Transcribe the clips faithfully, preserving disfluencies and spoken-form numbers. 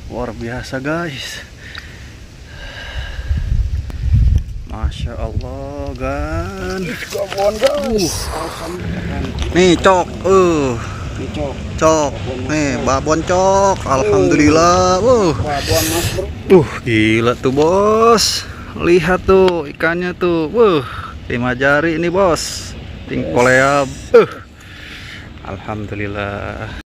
Luar biasa guys. Masya Allah gan. guys. Uh. Nih cok, uh. Cok. Cok, nih babon cok. Alhamdulillah. Uh. Babon mas bro. Uh, gila tuh bos. Lihat tuh ikannya tuh. Uh, lima jari ini bos. Tingkoleab. Uh. Alhamdulillah.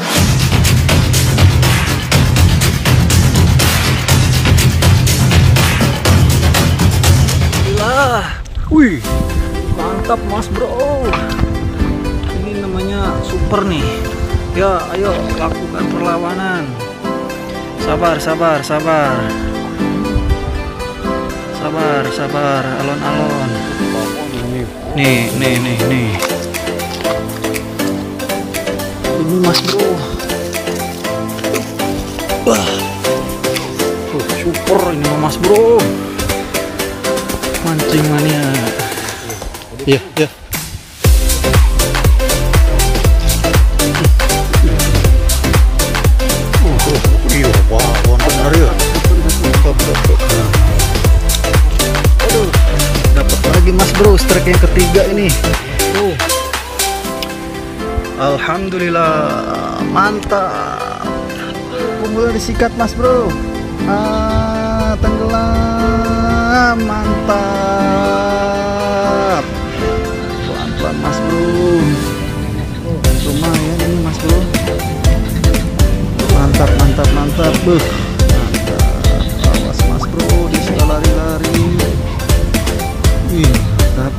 Wih, mantap mas bro. Ini namanya super nih. Ya, ayo lakukan perlawanan. Sabar, sabar, sabar. Sabar, sabar, alon-alon. Nih, nih, nih, nih. Ini mas bro. Wah, oh, super ini mas bro. Mancing mania. Iya, iya. Uh, iya, wah, benar ya. Aduh, dapat lagi mas bro, strike yang ketiga ini. Oh. Alhamdulillah, mantap. Kumpulan disikat mas bro. Ah, tenggelam, mantap. Pelan-pelan mas bro. Oh, lumayan ini mas bro. Mantap, mantap, mantap. Buh, mantap. Awas mas bro, dia lari-lari. Ih, mantap,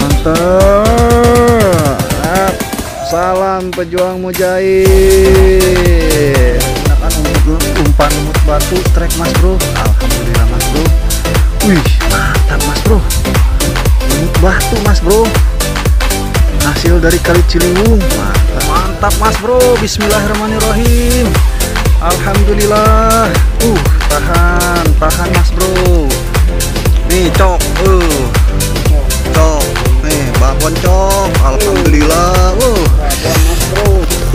mantap. Salam pejuang mujahid. Gunakan untuk umpan lumut batu, trek mas bro. Alhamdulillah mas bro. Wih, mantap mas bro. Lumut batu mas bro. Hasil dari Kali Ciliwung. Mantap, mantap mas bro. Bismillahirrahmanirrahim. Alhamdulillah. Uh, tahan, tahan mas bro. Nih cok, uh, cok. Nih babon cok. Alhamdulillah. Uh, Babon mas bro.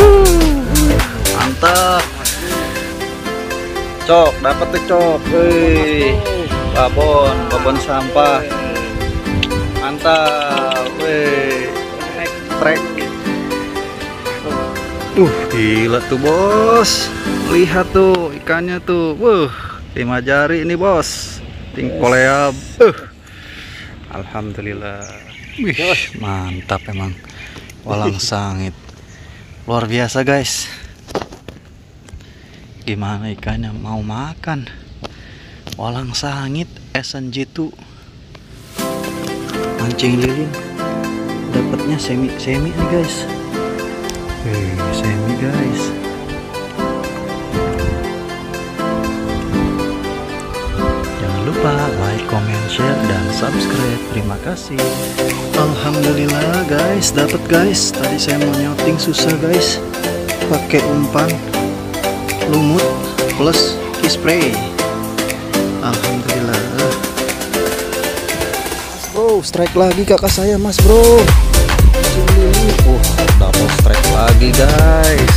Mantap. Cok, dapat tuh cok. Wih, babon, babon sampah. Mantap. Wih, trek. Uh, gila tuh bos. Lihat tuh ikannya tuh. Wuh, lima jari ini bos. Tingkoleab. Uh. Alhamdulillah. Wih, mantap emang. Walang sangit. Luar biasa guys. Gimana ikannya mau makan? Walang sangit S N G dua. Mancing lilin. Dapatnya semi semi nih guys. Hei, semi guys. Jangan lupa like, comment, share dan subscribe. Terima kasih. Alhamdulillah guys, dapat guys. Tadi saya mau nyouting susah guys. Pakai umpan lumut plus spray. Alhamdulillah. Mas bro, strike lagi kakak saya mas bro. Uh, double strike lagi guys.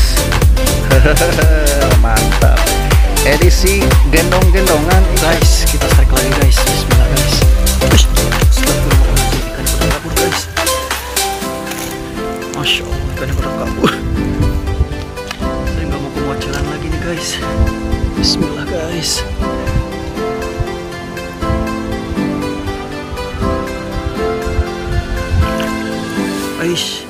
Mantap. Edisi gendong-gendongan guys. Kita strike lagi guys. Bismillah guys. Astagfirullahaladzim, ikannya pada kabur guys. Masya Allah, ikannya pada kabur. Saya nggak mau kemocelan lagi nih guys. Bismillah guys. Aish.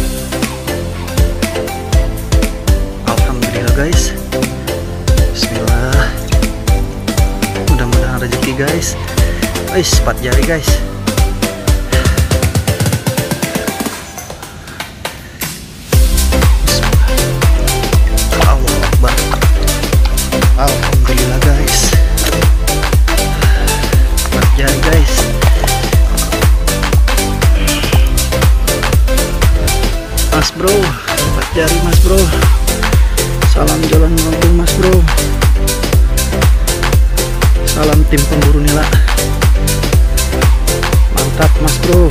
Alhamdulillah guys. Bismillah. Mudah-mudahan rezeki guys. Aish, empat jari guys. Bismillah. Allah Akbar. Alhamdulillah guys. empat jari guys. Mas bro, empat jari mas bro. Salam jalan melengkung mas bro. Salam tim pemburu nila. Mantap mas bro.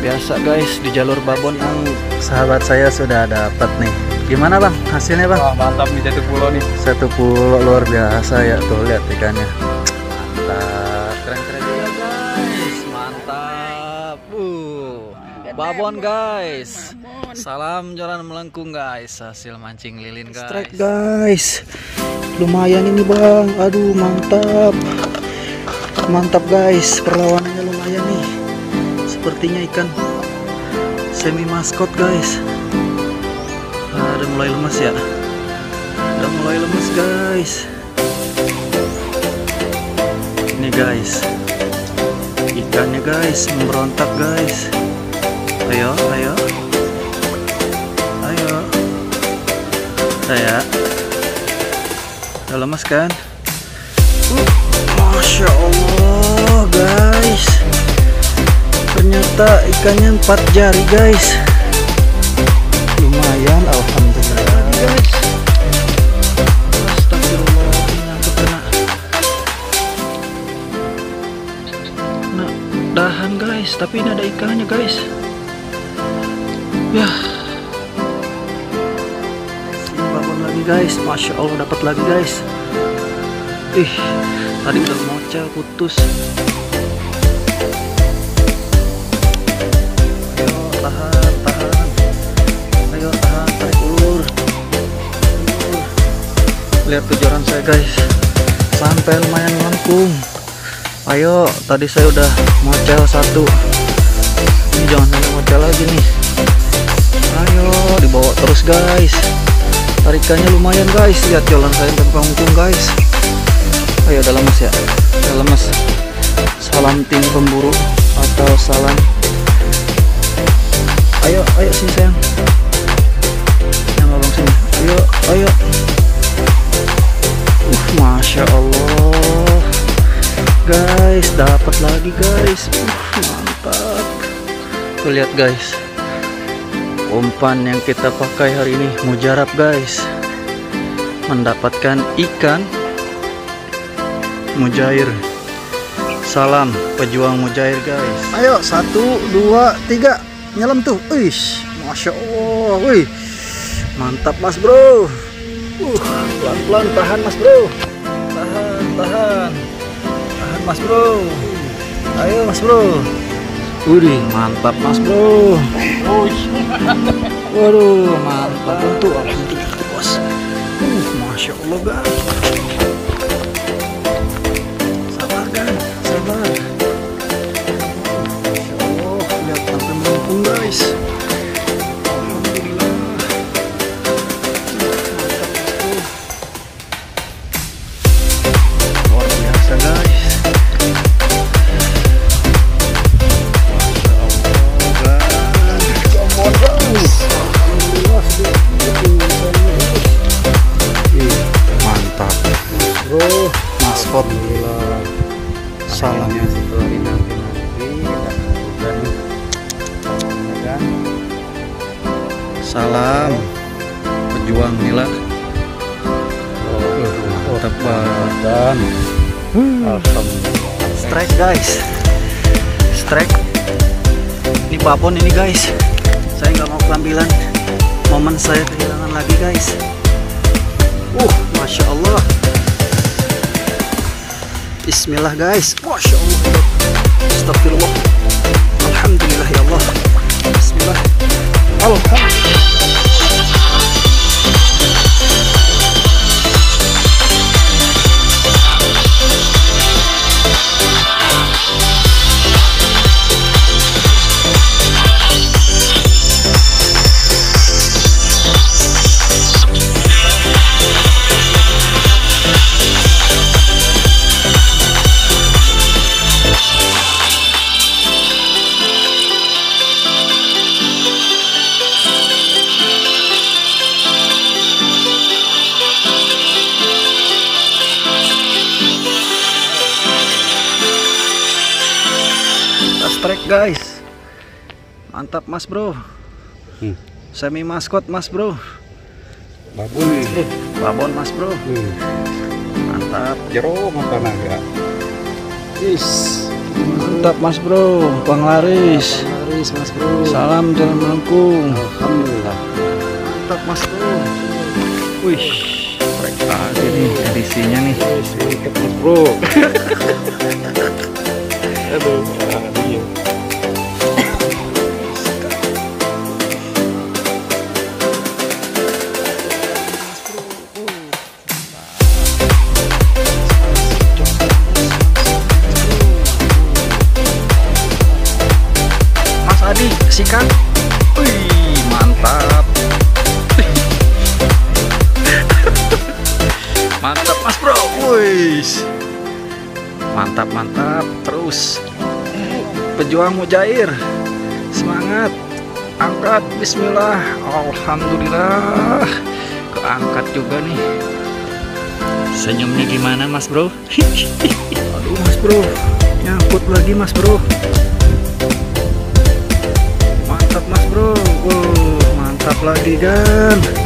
biasa guys, di jalur babon yang sahabat saya sudah dapat nih. Gimana bang hasilnya bang? Wah, mantap nih satu pulau nih. Satu pulau luar biasa ya, tuh lihat ikannya. Mantap, keren-keren juga guys, mantap. Uh, babon guys. Salam jalan melengkung guys, hasil mancing lilin guys. Strike guys, lumayan ini bang. Aduh mantap, mantap guys, perlawanannya lumayan nih. Sepertinya ikan semi maskot guys. Nah, udah mulai lemas ya, udah mulai lemas guys. Ini guys, ikannya guys memberontak guys. Ayo, ayo, ayo, saya udah lemas kan? Uh, Masya Allah guys, ternyata ikannya empat jari guys. Lumayan, alhamdulillah guys. Astagfirullah, nyangkut kena nah, dahan guys, tapi ini ada ikannya guys. Ya, babon lagi guys, masya Allah dapat lagi guys. Ih, tadi udah mocel putus. Tahan, tahan, ayo tahan, tarik ulur. Lihat tujuan saya guys, sampai lumayan melengkung. Ayo, tadi saya udah mocel satu, ini jangan sampai mocel lagi nih. Ayo dibawa terus guys, tarikannya lumayan guys. Lihat jalan saya sampai melengkung guys. Ayo udah lemas ya, udah lemas. Salam tim pemburu atau salam. Ayo, ayo sini sayang. Yang lolong sini. Ayo, ayo. Uh, masya Allah, guys, dapat lagi guys. Uh, mantap. Tuh lihat guys, umpan yang kita pakai hari ini mujarab guys. Mendapatkan ikan mujair. Salam pejuang mujair guys. Ayo, satu, dua, tiga. Nyelam tuh, wih, masya Allah, wih, mantap mas bro. Uh, pelan-pelan, tahan mas bro, tahan, tahan, tahan mas bro. Ayo mas bro, wih, mantap mas bro. Waduh, mantap tuh, alhamdulillah bos. Uh, masya Allah guys. Sabar kan, sabar. Guys, alhamdulillah, luar biasa guys. Mantap bro, maskot. Salamnya setelah dinanti salam pejuang nila. Oh, tepat. Alhamdulillah. Strike guys, strike. Ini babon ini guys. Saya nggak mau kelambilan. Momen saya kehilangan lagi guys. Uh, masya Allah. Bismillah guys. Masya Allah. Astagfirullah. Alhamdulillah ya Allah. Bismillah. Alhamdulillah. Strike guys, mantap mas bro. hmm. Semi maskot mas bro. Babon eh, babon mas bro. hmm. Mantap. Jero mata naga. Is mantap mas bro, panglaris. laris mas bro. Salam jalan melengkung. Alhamdulillah. Mantap mas bro. Wih, trek lagi nih edisinya nih. Sedikit mas bro. Aduh, iya. Mas Adi sikat. Wih mantap. Mantap mas bro. Wih mantap mantap terus. Pejuang Mujair, semangat, angkat, bismillah, alhamdulillah, keangkat juga nih. Senyumnya gimana mas bro? Aduh mas bro, nyangkut lagi mas bro. Mantap mas bro, wow, mantap lagi kan.